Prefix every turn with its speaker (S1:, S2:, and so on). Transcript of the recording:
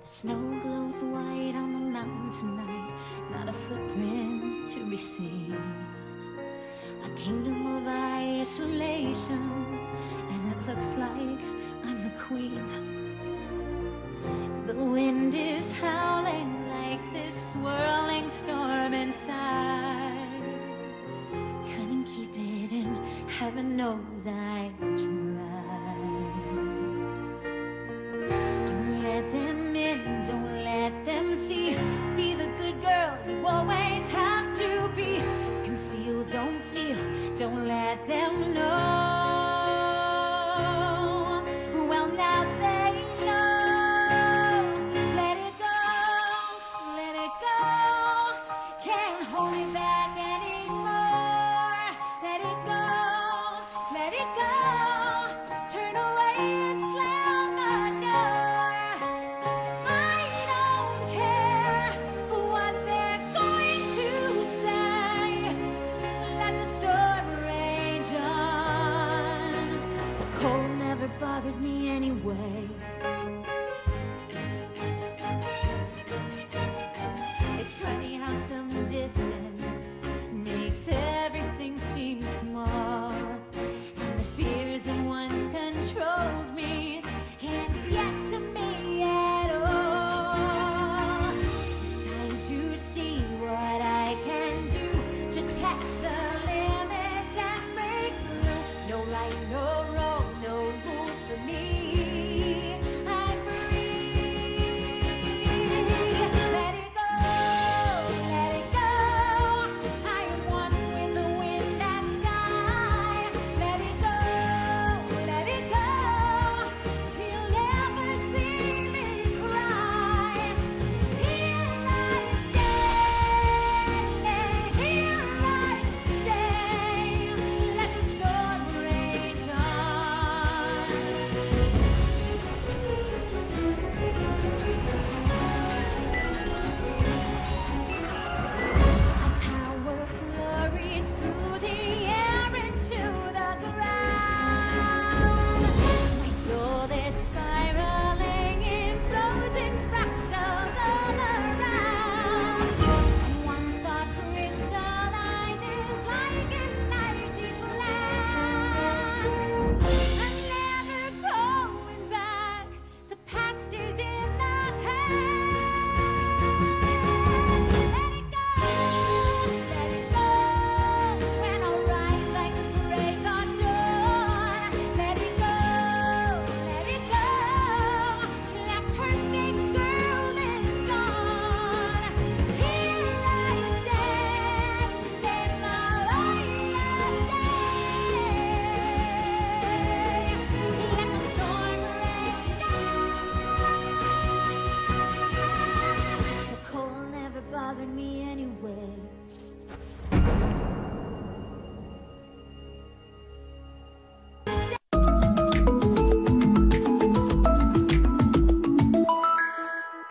S1: The snow glows white on the mountain tonight, not a footprint to be seen. A kingdom of isolation, and it looks like I'm the queen. The wind is howling like this swirling storm inside. Couldn't keep it in, heaven knows I tried.